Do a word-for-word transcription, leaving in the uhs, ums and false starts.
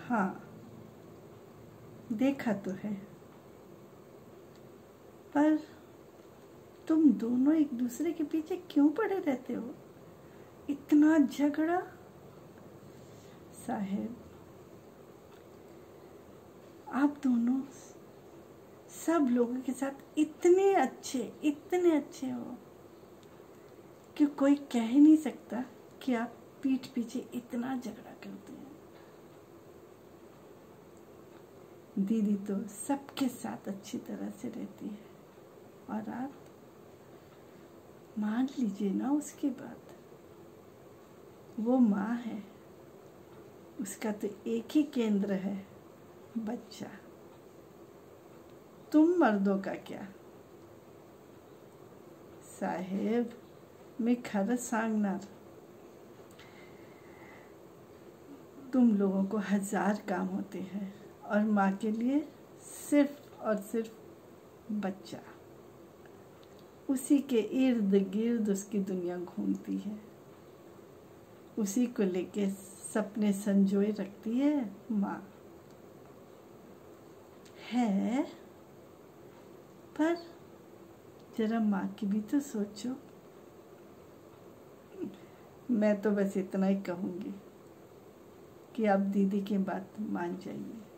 हाँ, देखा तो है, पर तुम दोनों एक दूसरे के पीछे क्यों पड़े रहते हो? इतना झगड़ा। साहेब, आप दोनों सब लोगों के साथ इतने अच्छे इतने अच्छे हो कि कोई कह ही नहीं सकता कि आप पीठ पीछे इतना झगड़ा करते हैं। दीदी तो सबके साथ अच्छी तरह से रहती है, और आप मान लीजिए ना उसकी बात। वो माँ है, उसका तो एक ही केंद्र है, बच्चा। तुम मर्दों का क्या? साहेब, मैं खरं सांगणार, तुम लोगों को हजार काम होते हैं, और माँ के लिए सिर्फ और सिर्फ बच्चा। उसी के इर्द गिर्द उसकी दुनिया घूमती है, उसी को लेके सपने संजोए रखती है माँ। है, पर जरा माँ की भी तो सोचो। मैं तो बस इतना ही कहूँगी कि आप दीदी की बात मान जाइए।